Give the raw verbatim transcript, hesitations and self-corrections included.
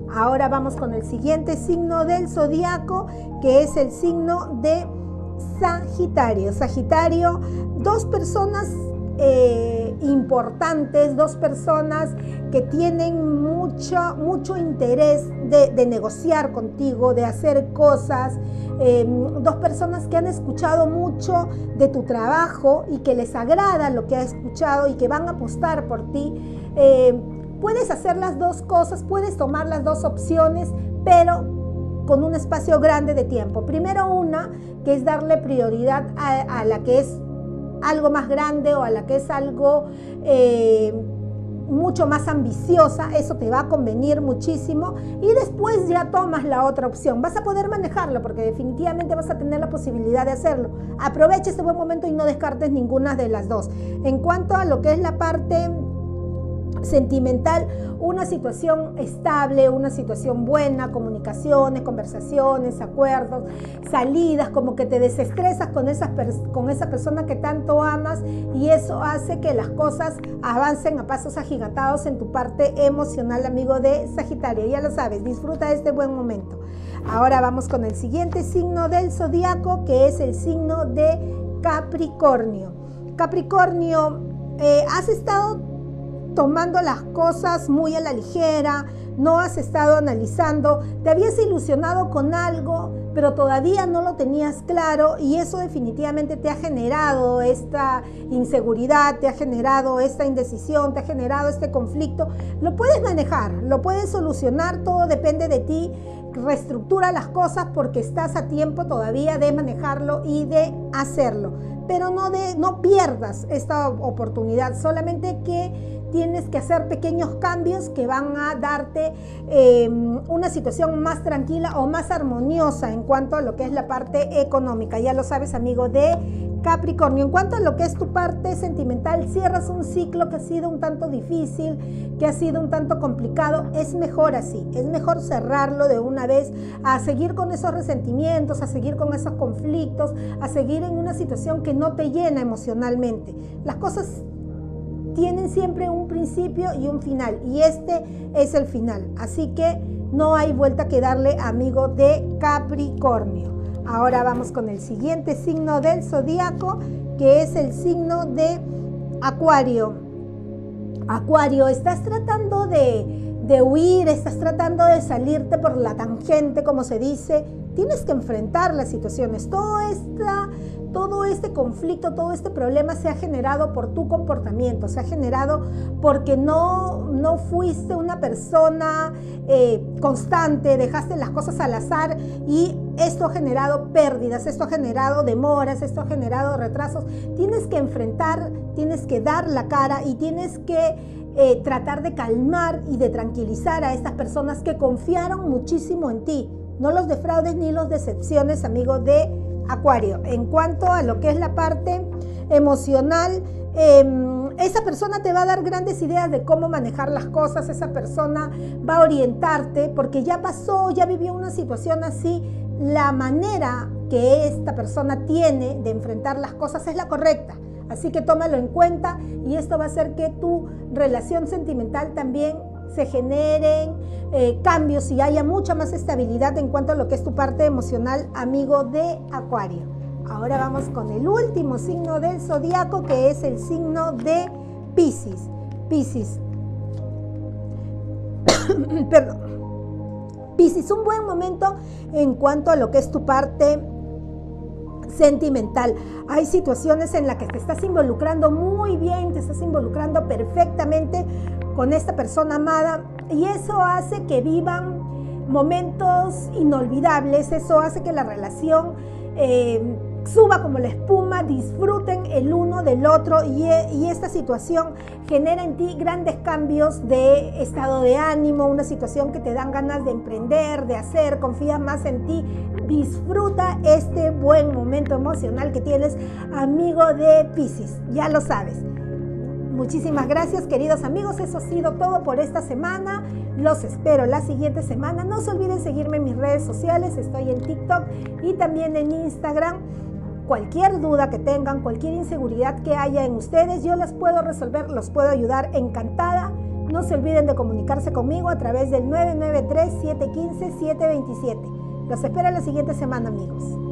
Ahora vamos con el siguiente signo del zodiaco, que es el signo de Sagitario. Sagitario, dos personas eh, importantes, dos personas que tienen mucho, mucho interés de, de negociar contigo, de hacer cosas, eh, dos personas que han escuchado mucho de tu trabajo y que les agrada lo que ha escuchado y que van a apostar por ti. Eh, puedes hacer las dos cosas, puedes tomar las dos opciones, pero con un espacio grande de tiempo. Primero una, que es darle prioridad a, a la que es algo más grande o a la que es algo eh, mucho más ambiciosa. Eso te va a convenir muchísimo, y después ya tomas la otra opción. Vas a poder manejarlo porque definitivamente vas a tener la posibilidad de hacerlo. Aprovecha este buen momento y no descartes ninguna de las dos. En cuanto a lo que es la parte sentimental, una situación estable, una situación buena, comunicaciones, conversaciones, acuerdos, salidas, como que te desestresas con esa, con esa persona que tanto amas, y eso hace que las cosas avancen a pasos agigantados en tu parte emocional, amigo de Sagitario. Ya lo sabes, disfruta de este buen momento. Ahora vamos con el siguiente signo del zodiaco, que es el signo de Capricornio. Capricornio, eh, has estado tomando las cosas muy a la ligera, no has estado analizando, te habías ilusionado con algo, pero todavía no lo tenías claro, y eso definitivamente te ha generado esta inseguridad, te ha generado esta indecisión, te ha generado este conflicto. Lo puedes manejar, lo puedes solucionar, todo depende de ti. Reestructura las cosas porque estás a tiempo todavía de manejarlo y de hacerlo, pero no, de, no pierdas esta oportunidad, solamente que tienes que hacer pequeños cambios que van a darte eh, una situación más tranquila o más armoniosa en cuanto a lo que es la parte económica. Ya lo sabes, amigo de Capricornio. En cuanto a lo que es tu parte sentimental, cierras un ciclo que ha sido un tanto difícil, que ha sido un tanto complicado. Es mejor así, es mejor cerrarlo de una vez, a seguir con esos resentimientos, a seguir con esos conflictos, a seguir en una situación que no te llena emocionalmente. Las cosas tienen siempre un principio y un final, y este es el final, así que no hay vuelta que darle, amigo de Capricornio. Ahora vamos con el siguiente signo del zodiaco, que es el signo de Acuario. Acuario, estás tratando de, de huir, estás tratando de salirte por la tangente, como se dice. Tienes que enfrentar las situaciones. Todo, esta, todo este conflicto, todo este problema se ha generado por tu comportamiento, se ha generado porque no, no fuiste una persona eh, constante, dejaste las cosas al azar, y esto ha generado pérdidas, esto ha generado demoras, esto ha generado retrasos. Tienes que enfrentar, tienes que dar la cara y tienes que eh, tratar de calmar y de tranquilizar a estas personas que confiaron muchísimo en ti. No los defraudes ni los decepciones, amigo de Acuario. En cuanto a lo que es la parte emocional, eh, esa persona te va a dar grandes ideas de cómo manejar las cosas. Esa persona va a orientarte porque ya pasó, ya vivió una situación así. La manera que esta persona tiene de enfrentar las cosas es la correcta. Así que tómalo en cuenta, y esto va a hacer que tu relación sentimental también se generen eh, cambios y haya mucha más estabilidad en cuanto a lo que es tu parte emocional, amigo de Acuario. Ahora vamos con el último signo del zodiaco, que es el signo de Piscis. Piscis. Perdón. Piscis, un buen momento en cuanto a lo que es tu parte sentimental. Hay situaciones en las que te estás involucrando muy bien, te estás involucrando perfectamente con esta persona amada, y eso hace que vivan momentos inolvidables. Eso hace que la relación eh, suba como la espuma, disfruten el uno del otro, y, y esta situación genera en ti grandes cambios de estado de ánimo, una situación que te dan ganas de emprender, de hacer, confías más en ti. Disfruta este buen momento emocional que tienes, amigo de Piscis, ya lo sabes. Muchísimas gracias, queridos amigos. Eso ha sido todo por esta semana. Los espero la siguiente semana. No se olviden seguirme en mis redes sociales. Estoy en TikTok y también en Instagram. Cualquier duda que tengan, cualquier inseguridad que haya en ustedes, yo las puedo resolver, los puedo ayudar encantada No se olviden de comunicarse conmigo a través del nueve nueve tres, siete uno cinco, siete dos siete. Los espero la siguiente semana, amigos.